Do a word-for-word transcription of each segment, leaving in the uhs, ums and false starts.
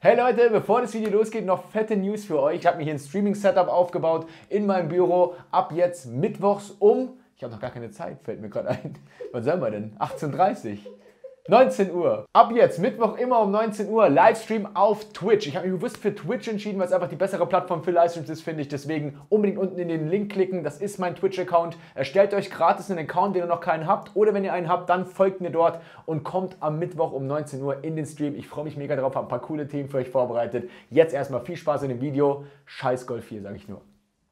Hey Leute, bevor das Video losgeht, noch fette News für euch. Ich habe mir hier ein Streaming-Setup aufgebaut in meinem Büro. Ab jetzt mittwochs um, ich habe noch gar keine Zeit, fällt mir gerade ein. Was sagen wir denn? achtzehn Uhr dreißig. neunzehn Uhr. Ab jetzt, Mittwoch immer um neunzehn Uhr, Livestream auf Twitch. Ich habe mich bewusst für Twitch entschieden, weil es einfach die bessere Plattform für Livestreams ist, finde ich. Deswegen unbedingt unten in den Link klicken. Das ist mein Twitch-Account. Erstellt euch gratis einen Account, wenn ihr noch keinen habt. Oder wenn ihr einen habt, dann folgt mir dort und kommt am Mittwoch um neunzehn Uhr in den Stream. Ich freue mich mega drauf, habe ein paar coole Themen für euch vorbereitet. Jetzt erstmal viel Spaß in dem Video. Scheiß Golf vier, sage ich nur.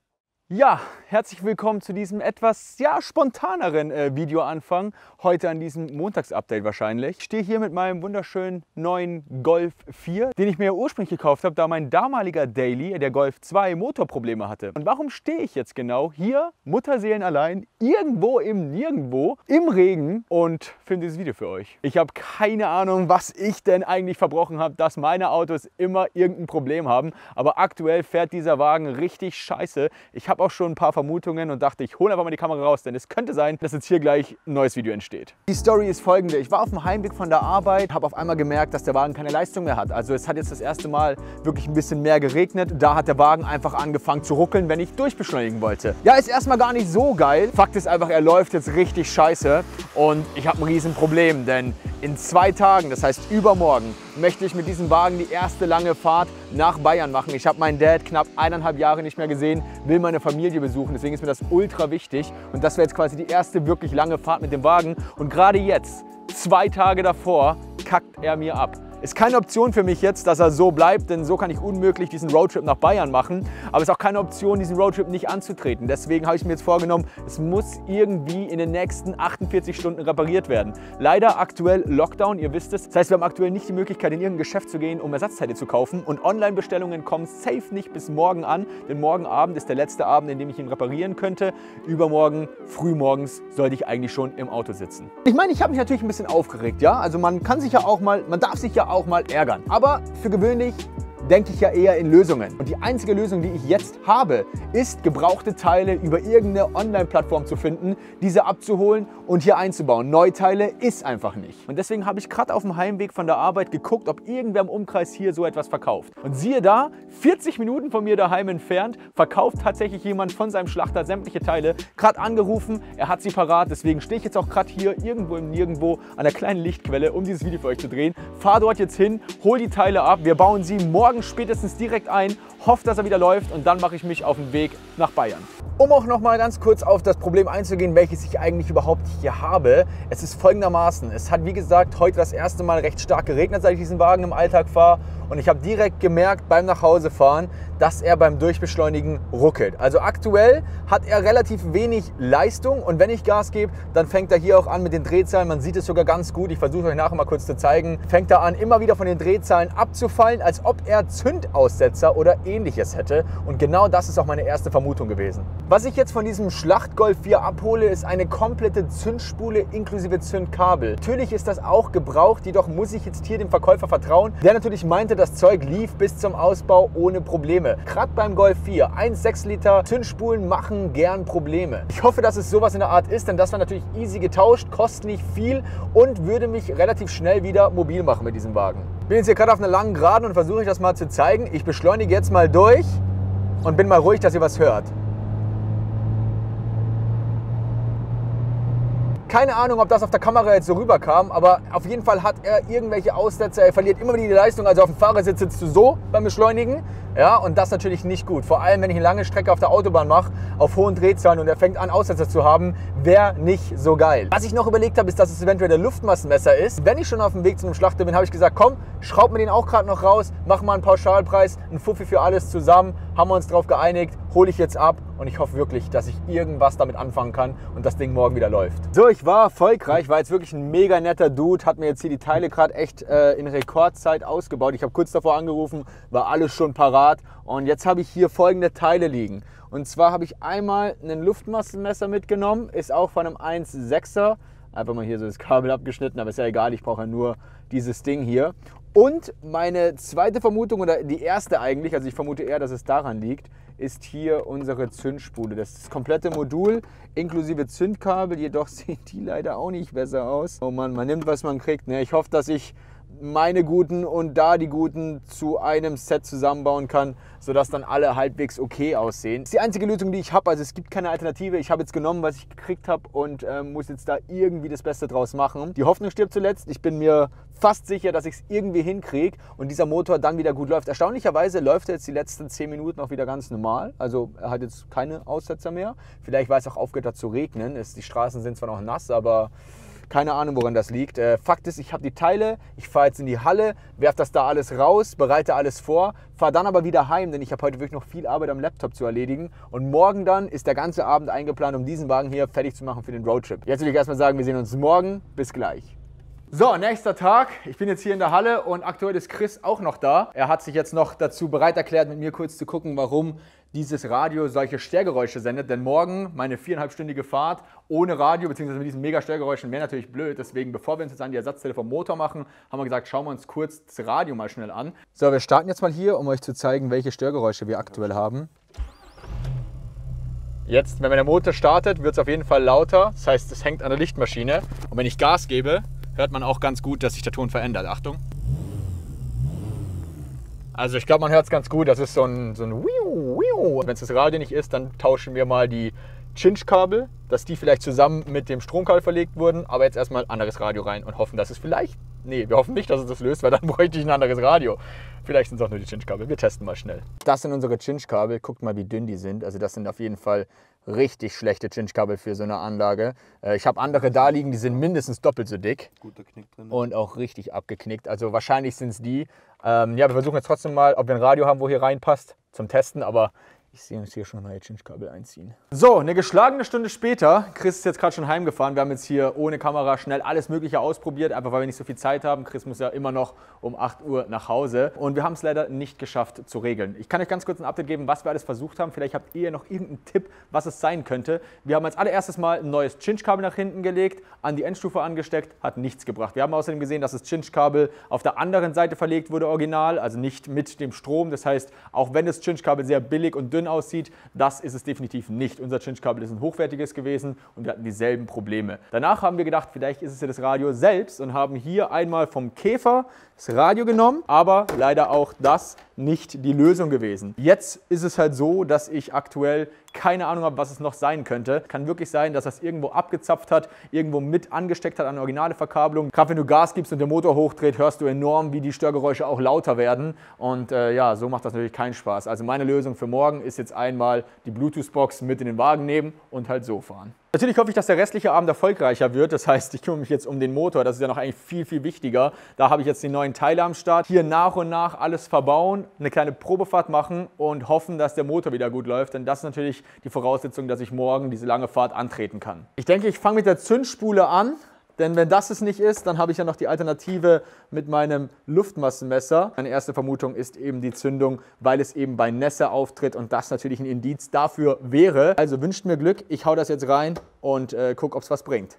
Ja, herzlich willkommen zu diesem etwas ja, spontaneren äh, Videoanfang. Heute an diesem Montagsupdate wahrscheinlich. Ich stehe hier mit meinem wunderschönen neuen Golf vier, den ich mir ja ursprünglich gekauft habe, da mein damaliger Daily, der Golf zwei, Motorprobleme hatte. Und warum stehe ich jetzt genau hier, Mutterseelenallein, irgendwo im Nirgendwo, im Regen und filme dieses Video für euch? Ich habe keine Ahnung, was ich denn eigentlich verbrochen habe, dass meine Autos immer irgendein Problem haben. Aber aktuell fährt dieser Wagen richtig scheiße. Ich habe auch schon ein paar Vermutungen und dachte, ich hole einfach mal die Kamera raus, denn es könnte sein, dass jetzt hier gleich ein neues Video entsteht. Die Story ist folgende. Ich war auf dem Heimweg von der Arbeit, habe auf einmal gemerkt, dass der Wagen keine Leistung mehr hat. Also es hat jetzt das erste Mal wirklich ein bisschen mehr geregnet. Da hat der Wagen einfach angefangen zu ruckeln, wenn ich durchbeschleunigen wollte. Ja, ist erstmal gar nicht so geil. Fakt ist einfach, er läuft jetzt richtig scheiße und ich habe ein Riesenproblem, denn in zwei Tagen, das heißt übermorgen, möchte ich mit diesem Wagen die erste lange Fahrt nach Bayern machen. Ich habe meinen Dad knapp eineinhalb Jahre nicht mehr gesehen, will meine Familie besuchen, deswegen ist mir das ultra wichtig. Und das wäre jetzt quasi die erste wirklich lange Fahrt mit dem Wagen. Und gerade jetzt, zwei Tage davor, kackt er mir ab. Ist keine Option für mich jetzt, dass er so bleibt, denn so kann ich unmöglich diesen Roadtrip nach Bayern machen. Aber es ist auch keine Option, diesen Roadtrip nicht anzutreten. Deswegen habe ich mir jetzt vorgenommen, es muss irgendwie in den nächsten achtundvierzig Stunden repariert werden. Leider aktuell Lockdown, ihr wisst es. Das heißt, wir haben aktuell nicht die Möglichkeit, in irgendein Geschäft zu gehen, um Ersatzteile zu kaufen. Und Online-Bestellungen kommen safe nicht bis morgen an, denn morgen Abend ist der letzte Abend, in dem ich ihn reparieren könnte. Übermorgen, frühmorgens, sollte ich eigentlich schon im Auto sitzen. Ich meine, ich habe mich natürlich ein bisschen aufgeregt, ja? Also man kann sich ja auch mal, man darf sich ja auch mal ärgern. Aber für gewöhnlich denke ich ja eher in Lösungen. Und die einzige Lösung, die ich jetzt habe, ist, gebrauchte Teile über irgendeine Online-Plattform zu finden, diese abzuholen und hier einzubauen. Neuteile ist einfach nicht. Und deswegen habe ich gerade auf dem Heimweg von der Arbeit geguckt, ob irgendwer im Umkreis hier so etwas verkauft. Und siehe da, vierzig Minuten von mir daheim entfernt, verkauft tatsächlich jemand von seinem Schlachter sämtliche Teile. Gerade angerufen, er hat sie parat. Deswegen stehe ich jetzt auch gerade hier irgendwo im Nirgendwo an der kleinen Lichtquelle, um dieses Video für euch zu drehen. Fahr dort jetzt hin, hol die Teile ab. Wir bauen sie morgen spätestens direkt ein, hoffe, dass er wieder läuft und dann mache ich mich auf den Weg nach Bayern. Um auch noch mal ganz kurz auf das Problem einzugehen, welches ich eigentlich überhaupt hier habe. Es ist folgendermaßen. Es hat, wie gesagt, heute das erste Mal recht stark geregnet, seit ich diesen Wagen im Alltag fahre. Und ich habe direkt gemerkt beim Nachhausefahren, dass er beim Durchbeschleunigen ruckelt. Also aktuell hat er relativ wenig Leistung und wenn ich Gas gebe, dann fängt er hier auch an mit den Drehzahlen. Man sieht es sogar ganz gut. Ich versuche euch nachher mal kurz zu zeigen. Fängt er an, immer wieder von den Drehzahlen abzufallen, als ob er Zündaussetzer oder ähnliches hätte. Und genau das ist auch meine erste Vermutung gewesen. Was ich jetzt von diesem Schlacht-Golf vier abhole, ist eine komplette Zündspule inklusive Zündkabel. Natürlich ist das auch gebraucht, jedoch muss ich jetzt hier dem Verkäufer vertrauen, der natürlich meinte, das Zeug lief bis zum Ausbau ohne Probleme. Gerade beim Golf vier, eins Komma sechs Liter Zündspulen machen gern Probleme. Ich hoffe, dass es sowas in der Art ist, denn das war natürlich easy getauscht, kostet nicht viel und würde mich relativ schnell wieder mobil machen mit diesem Wagen. Ich bin jetzt hier gerade auf einer langen Geraden und versuche euch das mal zu zeigen. Ich beschleunige jetzt mal durch und bin mal ruhig, dass ihr was hört. Keine Ahnung, ob das auf der Kamera jetzt so rüberkam, aber auf jeden Fall hat er irgendwelche Aussetzer. Er verliert immer wieder die Leistung. Also auf dem Fahrersitz sitzt du so beim Beschleunigen. Ja, und das natürlich nicht gut. Vor allem, wenn ich eine lange Strecke auf der Autobahn mache, auf hohen Drehzahlen und er fängt an, Aussetzer zu haben, wäre nicht so geil. Was ich noch überlegt habe, ist, dass es eventuell der Luftmassenmesser ist. Wenn ich schon auf dem Weg zu einem Schlachter bin, habe ich gesagt, komm, schraub mir den auch gerade noch raus, mach mal einen Pauschalpreis, einen Fuffi für alles zusammen, haben wir uns drauf geeinigt, hole ich jetzt ab und ich hoffe wirklich, dass ich irgendwas damit anfangen kann und das Ding morgen wieder läuft. So, ich war erfolgreich, war jetzt wirklich ein mega netter Dude, hat mir jetzt hier die Teile gerade echt äh, in Rekordzeit ausgebaut. Ich habe kurz davor angerufen, war alles schon parat und jetzt habe ich hier folgende Teile liegen. Und zwar habe ich einmal einen Luftmassenmesser mitgenommen, ist auch von einem eins Komma sechser. Einfach mal hier so das Kabel abgeschnitten, aber ist ja egal, ich brauche ja nur dieses Ding hier. Und meine zweite Vermutung, oder die erste eigentlich, also ich vermute eher, dass es daran liegt, ist hier unsere Zündspule. Das ist das komplette Modul inklusive Zündkabel, jedoch sehen die leider auch nicht besser aus. Oh Mann, man nimmt, was man kriegt. Ne? Ich hoffe, dass ich meine Guten und da die Guten zu einem Set zusammenbauen kann, sodass dann alle halbwegs okay aussehen. Das ist die einzige Lösung, die ich habe. Also es gibt keine Alternative. Ich habe jetzt genommen, was ich gekriegt habe und äh, muss jetzt da irgendwie das Beste draus machen. Die Hoffnung stirbt zuletzt. Ich bin mir fast sicher, dass ich es irgendwie hinkriege und dieser Motor dann wieder gut läuft. Erstaunlicherweise läuft er jetzt die letzten zehn Minuten auch wieder ganz normal. Also er hat jetzt keine Aussetzer mehr. Vielleicht, weil es auch aufgehört hat zu regnen. Es, die Straßen sind zwar noch nass, aber keine Ahnung, woran das liegt. Äh, Fakt ist, ich habe die Teile, ich fahre jetzt in die Halle, werfe das da alles raus, bereite alles vor, fahre dann aber wieder heim, denn ich habe heute wirklich noch viel Arbeit am Laptop zu erledigen. Und morgen dann ist der ganze Abend eingeplant, um diesen Wagen hier fertig zu machen für den Roadtrip. Jetzt will ich erstmal sagen, wir sehen uns morgen. Bis gleich. So, nächster Tag. Ich bin jetzt hier in der Halle und aktuell ist Chris auch noch da. Er hat sich jetzt noch dazu bereit erklärt, mit mir kurz zu gucken, warum dieses Radio solche Störgeräusche sendet. Denn morgen meine viereinhalbstündige Fahrt ohne Radio bzw. mit diesen mega Störgeräuschen wäre natürlich blöd. Deswegen, bevor wir uns jetzt an die Ersatzteile vom Motor machen, haben wir gesagt, schauen wir uns kurz das Radio mal schnell an. So, wir starten jetzt mal hier, um euch zu zeigen, welche Störgeräusche wir aktuell haben. Jetzt, wenn der Motor startet, wird es auf jeden Fall lauter. Das heißt, es hängt an der Lichtmaschine. Und wenn ich Gas gebe, hört man auch ganz gut, dass sich der Ton verändert. Achtung. Also ich glaube, man hört es ganz gut. Das ist so ein, so ein Wiu, Wiu. Wenn es das Radio nicht ist, dann tauschen wir mal die Cinch-Kabel, dass die vielleicht zusammen mit dem Stromkabel verlegt wurden. Aber jetzt erstmal anderes Radio rein und hoffen, dass es vielleicht... Nee, wir hoffen nicht, dass es das löst, weil dann bräuchte ich ein anderes Radio. Vielleicht sind es auch nur die Cinch-Kabel. Wir testen mal schnell. Das sind unsere Cinch-Kabel. Guckt mal, wie dünn die sind. Also das sind auf jeden Fall richtig schlechte Cinch-Kabel für so eine Anlage. Ich habe andere da liegen, die sind mindestens doppelt so dick. Guter Knick drin. Und auch richtig abgeknickt. Also wahrscheinlich sind es die. Ähm, ja, wir versuchen jetzt trotzdem mal, ob wir ein Radio haben, wo hier reinpasst, zum Testen. Aber ich sehe uns hier schon neue Cinch-Kabel einziehen. So, eine geschlagene Stunde später. Chris ist jetzt gerade schon heimgefahren. Wir haben jetzt hier ohne Kamera schnell alles Mögliche ausprobiert, einfach weil wir nicht so viel Zeit haben. Chris muss ja immer noch um acht Uhr nach Hause. Und wir haben es leider nicht geschafft zu regeln. Ich kann euch ganz kurz ein Update geben, was wir alles versucht haben. Vielleicht habt ihr noch irgendeinen Tipp, was es sein könnte. Wir haben als allererstes mal ein neues Cinch-Kabel nach hinten gelegt, an die Endstufe angesteckt, hat nichts gebracht. Wir haben außerdem gesehen, dass das Cinch-Kabel auf der anderen Seite verlegt wurde original, also nicht mit dem Strom. Das heißt, auch wenn das Cinch-Kabel sehr billig und dünn aussieht, das ist es definitiv nicht. Unser Cinch-Kabel ist ein hochwertiges gewesen und wir hatten dieselben Probleme. Danach haben wir gedacht, vielleicht ist es ja das Radio selbst und haben hier einmal vom Käfer das Radio genommen, aber leider auch das nicht die Lösung gewesen. Jetzt ist es halt so, dass ich aktuell keine Ahnung habe, was es noch sein könnte. Kann wirklich sein, dass das irgendwo abgezapft hat, irgendwo mit angesteckt hat an originale Verkabelung. Gerade wenn du Gas gibst und der Motor hochdreht, hörst du enorm, wie die Störgeräusche auch lauter werden. Und äh, ja, so macht das natürlich keinen Spaß. Also meine Lösung für morgen ist jetzt einmal die Bluetooth-Box mit in den Wagen nehmen und halt so fahren. Natürlich hoffe ich, dass der restliche Abend erfolgreicher wird. Das heißt, ich kümmere mich jetzt um den Motor. Das ist ja noch eigentlich viel, viel wichtiger. Da habe ich jetzt die neuen Teile am Start. Hier nach und nach alles verbauen, eine kleine Probefahrt machen und hoffen, dass der Motor wieder gut läuft. Denn das ist natürlich die Voraussetzung, dass ich morgen diese lange Fahrt antreten kann. Ich denke, ich fange mit der Zündspule an. Denn wenn das es nicht ist, dann habe ich ja noch die Alternative mit meinem Luftmassenmesser. Meine erste Vermutung ist eben die Zündung, weil es eben bei Nässe auftritt und das natürlich ein Indiz dafür wäre. Also wünscht mir Glück, ich hau das jetzt rein und äh, gucke, ob es was bringt.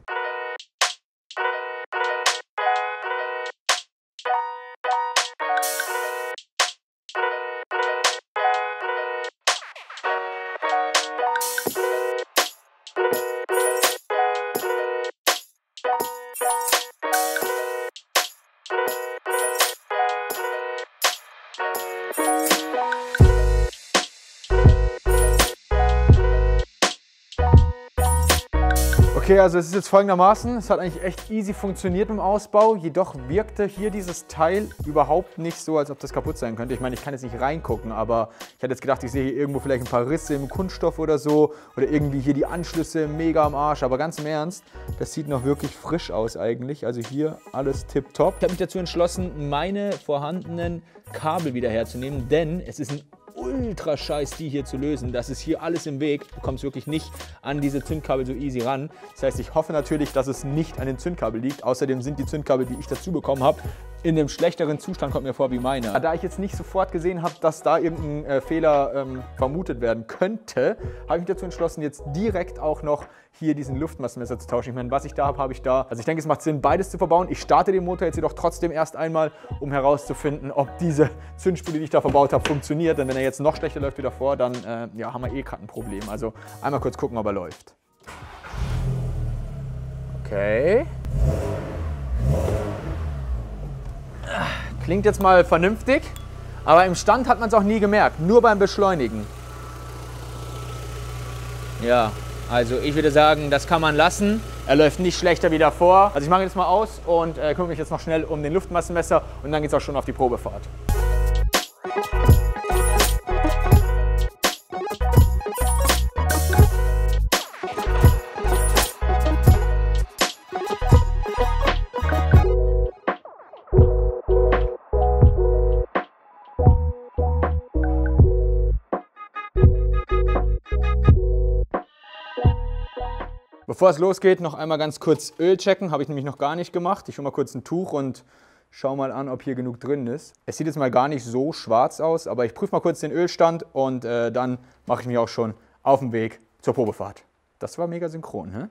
Okay, also es ist jetzt folgendermaßen, es hat eigentlich echt easy funktioniert im Ausbau, jedoch wirkte hier dieses Teil überhaupt nicht so, als ob das kaputt sein könnte. Ich meine, ich kann jetzt nicht reingucken, aber ich hätte jetzt gedacht, ich sehe hier irgendwo vielleicht ein paar Risse im Kunststoff oder so oder irgendwie hier die Anschlüsse mega am Arsch, aber ganz im Ernst, das sieht noch wirklich frisch aus eigentlich, also hier alles tipptopp. Ich habe mich dazu entschlossen, meine vorhandenen Kabel wieder herzunehmen, denn es ist ein ultra scheiß die hier zu lösen. Das ist hier alles im Weg. Du kommst wirklich nicht an diese Zündkabel so easy ran. Das heißt, ich hoffe natürlich, dass es nicht an den Zündkabel liegt. Außerdem sind die Zündkabel, die ich dazu bekommen habe, in einem schlechteren Zustand, kommt mir vor, wie meine. Da ich jetzt nicht sofort gesehen habe, dass da irgendein äh, Fehler ähm, vermutet werden könnte, habe ich mich dazu entschlossen, jetzt direkt auch noch hier diesen Luftmassenmesser zu tauschen. Ich meine, was ich da habe, habe ich da. Also ich denke, es macht Sinn, beides zu verbauen. Ich starte den Motor jetzt jedoch trotzdem erst einmal, um herauszufinden, ob diese Zündspule, die ich da verbaut habe, funktioniert. Denn wenn er jetzt noch schlechter läuft wie davor, dann äh, ja, haben wir eh gerade ein Problem. Also einmal kurz gucken, ob er läuft. Okay. Klingt jetzt mal vernünftig, aber im Stand hat man es auch nie gemerkt, nur beim Beschleunigen. Ja, also ich würde sagen, das kann man lassen. Er läuft nicht schlechter wie davor. Also ich mache ihn jetzt mal aus und äh, kümmere mich jetzt noch schnell um den Luftmassenmesser und dann geht es auch schon auf die Probefahrt. Bevor es losgeht, noch einmal ganz kurz Öl checken. Habe ich nämlich noch gar nicht gemacht. Ich hole mal kurz ein Tuch und schaue mal an, ob hier genug drin ist. Es sieht jetzt mal gar nicht so schwarz aus, aber ich prüfe mal kurz den Ölstand und äh, dann mache ich mich auch schon auf den Weg zur Probefahrt. Das war mega synchron, hä?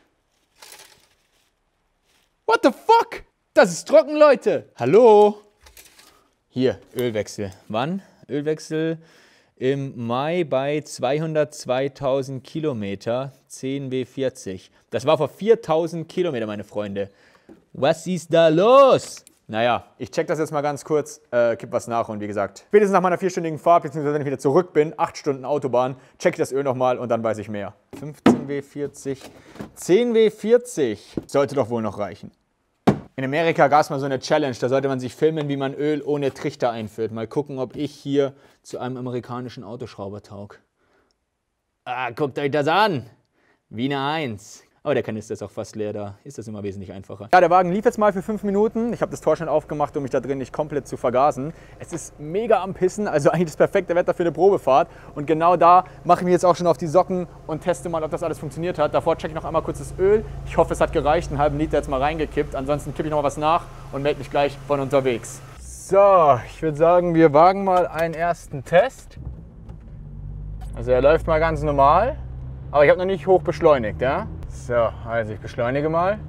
What the fuck? Das ist trocken, Leute. Hallo? Hier, Ölwechsel. Wann? Ölwechsel im Mai bei zweihundertzweitausend Kilometer, zehn W vierzig. Das war vor viertausend Kilometer, meine Freunde. Was ist da los? Naja, ich check das jetzt mal ganz kurz, äh, kipp was nach und wie gesagt, spätestens nach meiner vierstündigen Fahrt, beziehungsweise wenn ich wieder zurück bin, acht Stunden Autobahn, check ich das Öl nochmal und dann weiß ich mehr. fünfzehn W vierzig, zehn W vierzig, sollte doch wohl noch reichen. In Amerika gab es mal so eine Challenge, da sollte man sich filmen, wie man Öl ohne Trichter einfüllt. Mal gucken, ob ich hier zu einem amerikanischen Autoschrauber taug. Ah, guckt euch das an! Wiener eins. Aber der Kanister ist auch fast leer, da ist das immer wesentlich einfacher. Ja, der Wagen lief jetzt mal für fünf Minuten. Ich habe das Tor schon aufgemacht, um mich da drin nicht komplett zu vergasen. Es ist mega am Pissen, also eigentlich das perfekte Wetter für eine Probefahrt. Und genau da mache ich mich jetzt auch schon auf die Socken und teste mal, ob das alles funktioniert hat. Davor checke ich noch einmal kurz das Öl. Ich hoffe, es hat gereicht, einen halben Liter jetzt mal reingekippt. Ansonsten kippe ich noch was nach und melde mich gleich von unterwegs. So, ich würde sagen, wir wagen mal einen ersten Test. Also er läuft mal ganz normal, aber ich habe noch nicht hoch beschleunigt, ja? So, also ich beschleunige mal.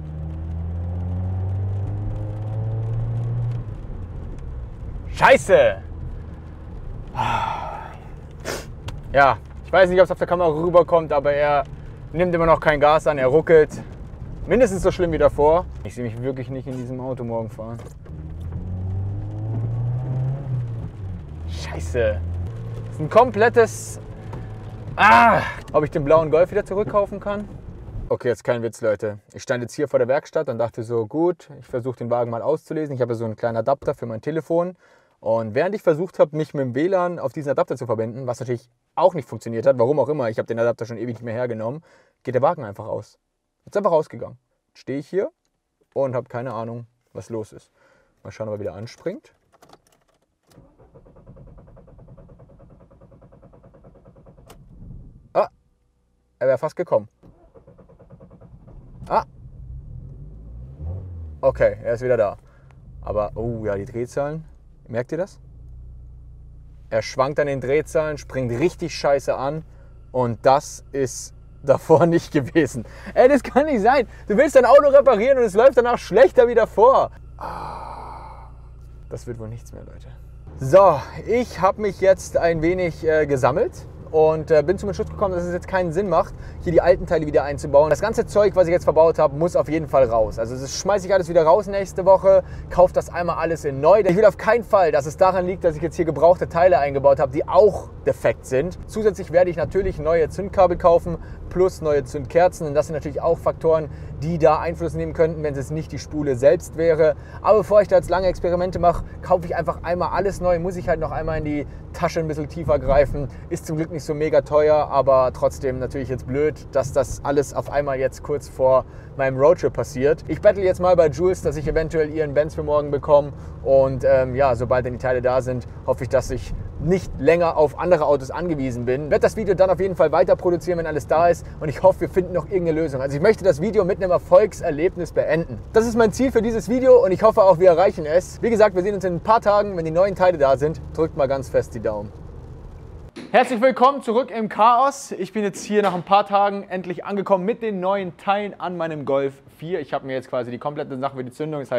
Scheiße! Ja, ich weiß nicht, ob es auf der Kamera rüberkommt, aber er nimmt immer noch kein Gas an, er ruckelt. Mindestens so schlimm wie davor. Ich sehe mich wirklich nicht in diesem Auto morgen fahren. Scheiße! Das ist ein komplettes... Ah! Ob ich den blauen Golf wieder zurückkaufen kann? Okay, jetzt kein Witz, Leute. Ich stand jetzt hier vor der Werkstatt und dachte so, gut, ich versuche den Wagen mal auszulesen. Ich habe so einen kleinen Adapter für mein Telefon. Und während ich versucht habe, mich mit dem W L A N auf diesen Adapter zu verbinden, was natürlich auch nicht funktioniert hat, warum auch immer, ich habe den Adapter schon ewig nicht mehr hergenommen, geht der Wagen einfach aus. Ist einfach ausgegangen. Jetzt stehe ich hier und habe keine Ahnung, was los ist. Mal schauen, ob er wieder anspringt. Ah, er wäre fast gekommen. Ah. Okay, er ist wieder da. Aber, oh ja, die Drehzahlen. Merkt ihr das? Er schwankt an den Drehzahlen, springt richtig scheiße an. Und das ist davor nicht gewesen. Ey, das kann nicht sein. Du willst dein Auto reparieren und es läuft danach schlechter wie davor. Ah, das wird wohl nichts mehr, Leute. So, ich habe mich jetzt ein wenig äh, gesammelt. Und äh, bin zum Entschluss gekommen, dass es jetzt keinen Sinn macht, hier die alten Teile wieder einzubauen. Das ganze Zeug, was ich jetzt verbaut habe, muss auf jeden Fall raus. Also das schmeiße ich alles wieder raus nächste Woche, kaufe das einmal alles in neu. Ich will auf keinen Fall, dass es daran liegt, dass ich jetzt hier gebrauchte Teile eingebaut habe, die auch defekt sind. Zusätzlich werde ich natürlich neue Zündkabel kaufen, plus neue Zündkerzen. Und das sind natürlich auch Faktoren, die da Einfluss nehmen könnten, wenn es nicht die Spule selbst wäre. Aber bevor ich da jetzt lange Experimente mache, kaufe ich einfach einmal alles neu. Muss ich halt noch einmal in die Tasche ein bisschen tiefer greifen. Ist zum Glück nicht so mega teuer, aber trotzdem natürlich jetzt blöd, dass das alles auf einmal jetzt kurz vor meinem Roadtrip passiert. Ich bettle jetzt mal bei Jules, dass ich eventuell ihren Benz für morgen bekomme. Und ähm, ja, sobald dann die Teile da sind, hoffe ich, dass ich nicht länger auf andere Autos angewiesen bin. Ich werde das Video dann auf jeden Fall weiter produzieren, wenn alles da ist. Und ich hoffe, wir finden noch irgendeine Lösung. Also ich möchte das Video mit einem Erfolgserlebnis beenden. Das ist mein Ziel für dieses Video und ich hoffe auch, wir erreichen es. Wie gesagt, wir sehen uns in ein paar Tagen, wenn die neuen Teile da sind. Drückt mal ganz fest die Daumen. Herzlich willkommen zurück im Chaos. Ich bin jetzt hier nach ein paar Tagen endlich angekommen mit den neuen Teilen an meinem Golf vier. Ich habe mir jetzt quasi die komplette Sache für die Zündung, das heißt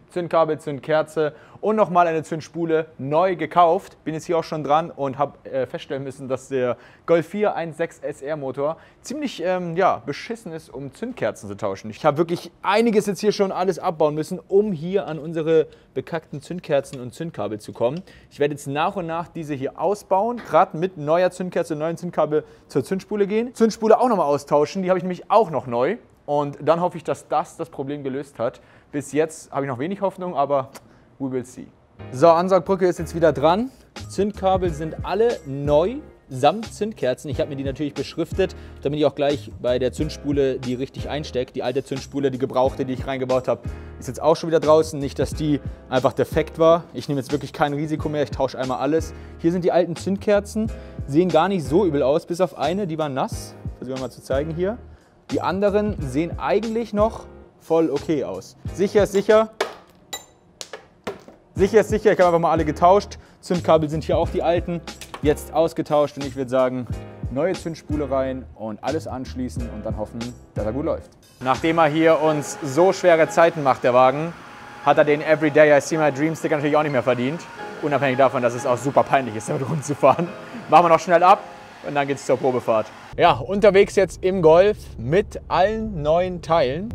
Zündkabel, Zündkerze und nochmal eine Zündspule neu gekauft. Bin jetzt hier auch schon dran und habe äh, feststellen müssen, dass der Golf vier eins Komma sechs S R Motor ziemlich ähm, ja, beschissen ist, um Zündkerzen zu tauschen. Ich habe wirklich einiges jetzt hier schon alles abbauen müssen, um hier an unsere bekackten Zündkerzen und Zündkabel zu kommen. Ich werde jetzt nach und nach diese hier ausbauen, gerade mit neuer Zündkerze und neuen Zündkabel zur Zündspule gehen. Zündspule auch nochmal austauschen, die habe ich nämlich auch noch neu. Und dann hoffe ich, dass das das Problem gelöst hat. Bis jetzt habe ich noch wenig Hoffnung, aber we will see. So, Ansaugbrücke ist jetzt wieder dran. Zündkabel sind alle neu, samt Zündkerzen. Ich habe mir die natürlich beschriftet, damit ich auch gleich bei der Zündspule die richtig einstecke. Die alte Zündspule, die gebrauchte, die ich reingebaut habe, ist jetzt auch schon wieder draußen. Nicht, dass die einfach defekt war. Ich nehme jetzt wirklich kein Risiko mehr, ich tausche einmal alles. Hier sind die alten Zündkerzen, sehen gar nicht so übel aus, bis auf eine, die war nass. Versuchen wir mal zu zeigen hier. Die anderen sehen eigentlich noch voll okay aus. Sicher ist sicher. Sicher ist sicher, ich habe einfach mal alle getauscht. Zündkabel sind hier auch die alten, jetzt ausgetauscht und ich würde sagen, neue Zündspule rein und alles anschließen und dann hoffen, dass er gut läuft. Nachdem er hier uns so schwere Zeiten macht, der Wagen, hat er den Everyday I See My Dream Sticker natürlich auch nicht mehr verdient. Unabhängig davon, dass es auch super peinlich ist, damit rumzufahren. Machen wir noch schnell ab und dann geht es zur Probefahrt. Ja, unterwegs jetzt im Golf mit allen neuen Teilen.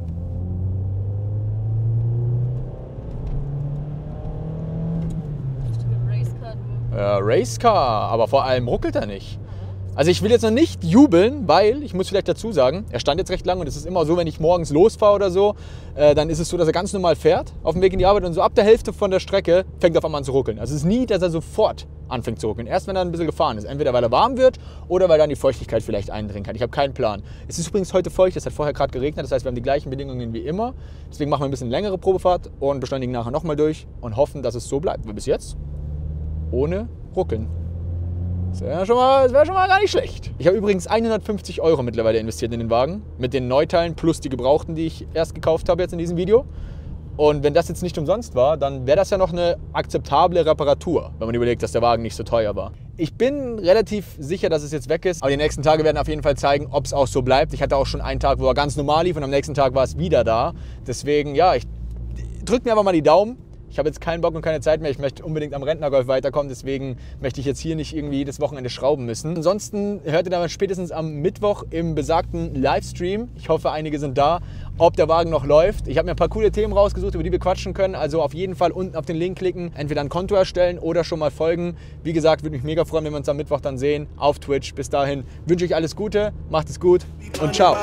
Äh, Racecar, aber vor allem ruckelt er nicht. Also ich will jetzt noch nicht jubeln, weil, ich muss vielleicht dazu sagen, er stand jetzt recht lang und es ist immer so, wenn ich morgens losfahre oder so, äh, dann ist es so, dass er ganz normal fährt auf dem Weg in die Arbeit und so ab der Hälfte von der Strecke fängt er auf einmal an zu ruckeln. Also es ist nie, dass er sofort anfängt zu ruckeln, erst wenn er ein bisschen gefahren ist. Entweder weil er warm wird oder weil dann die Feuchtigkeit vielleicht eindringen kann. Ich habe keinen Plan. Es ist übrigens heute feucht, es hat vorher gerade geregnet, das heißt, wir haben die gleichen Bedingungen wie immer. Deswegen machen wir ein bisschen längere Probefahrt und beschleunigen nachher nochmal durch und hoffen, dass es so bleibt wie bis jetzt, ohne Ruckeln. Das wäre schon, wär schon mal gar nicht schlecht. Ich habe übrigens hundertfünfzig Euro mittlerweile investiert in den Wagen. Mit den Neuteilen plus die Gebrauchten, die ich erst gekauft habe jetzt in diesem Video. Und wenn das jetzt nicht umsonst war, dann wäre das ja noch eine akzeptable Reparatur, wenn man überlegt, dass der Wagen nicht so teuer war. Ich bin relativ sicher, dass es jetzt weg ist. Aber die nächsten Tage werden auf jeden Fall zeigen, ob es auch so bleibt. Ich hatte auch schon einen Tag, wo er ganz normal lief und am nächsten Tag war es wieder da. Deswegen, ja, ich drücke mir einfach mal die Daumen. Ich habe jetzt keinen Bock und keine Zeit mehr. Ich möchte unbedingt am Rentnergolf weiterkommen. Deswegen möchte ich jetzt hier nicht irgendwie jedes Wochenende schrauben müssen. Ansonsten hört ihr dann spätestens am Mittwoch im besagten Livestream. Ich hoffe, einige sind da, ob der Wagen noch läuft. Ich habe mir ein paar coole Themen rausgesucht, über die wir quatschen können. Also auf jeden Fall unten auf den Link klicken, entweder ein Konto erstellen oder schon mal folgen. Wie gesagt, würde mich mega freuen, wenn wir uns am Mittwoch dann sehen auf Twitch. Bis dahin wünsche ich alles Gute, macht es gut und ciao.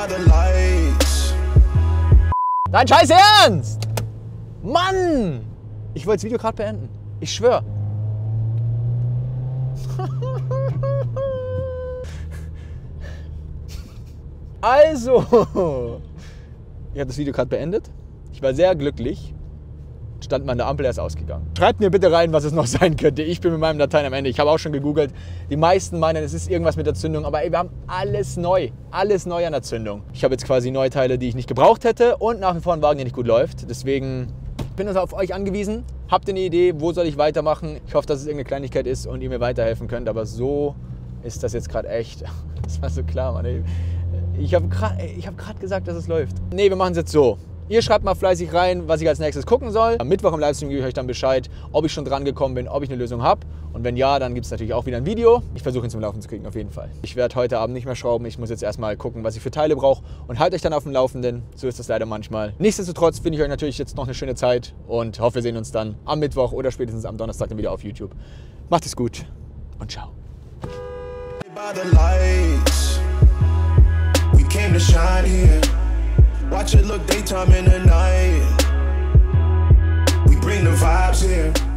Dein scheiß Ernst! Mann! Ich wollte das Video gerade beenden. Ich schwöre. Also, ich habe das Video gerade beendet. Ich war sehr glücklich. Stand mal an der Ampel, er ist ausgegangen. Schreibt mir bitte rein, was es noch sein könnte. Ich bin mit meinem Dateien am Ende. Ich habe auch schon gegoogelt. Die meisten meinen, es ist irgendwas mit der Zündung. Aber ey, wir haben alles neu. Alles neu an der Zündung. Ich habe jetzt quasi neue Teile, die ich nicht gebraucht hätte. Und nach wie vor einen Wagen, der nicht gut läuft. Deswegen bin ich auf euch angewiesen. Habt ihr eine Idee, wo soll ich weitermachen? Ich hoffe, dass es irgendeine Kleinigkeit ist und ihr mir weiterhelfen könnt. Aber so ist das jetzt gerade echt. Das war so klar, Mann. Ey. Ich habe gerade hab gesagt, dass es läuft. Nee, wir machen es jetzt so. Ihr schreibt mal fleißig rein, was ich als nächstes gucken soll. Am Mittwoch im Livestream gebe ich euch dann Bescheid, ob ich schon dran gekommen bin, ob ich eine Lösung habe. Und wenn ja, dann gibt es natürlich auch wieder ein Video. Ich versuche ihn zum Laufen zu kriegen, auf jeden Fall. Ich werde heute Abend nicht mehr schrauben. Ich muss jetzt erstmal gucken, was ich für Teile brauche und halte euch dann auf dem Laufenden. So ist das leider manchmal. Nichtsdestotrotz finde ich euch natürlich jetzt noch eine schöne Zeit und hoffe, wir sehen uns dann am Mittwoch oder spätestens am Donnerstag dann wieder auf YouTube. Macht es gut und ciao. Watch it look daytime in the night. We bring the vibes here.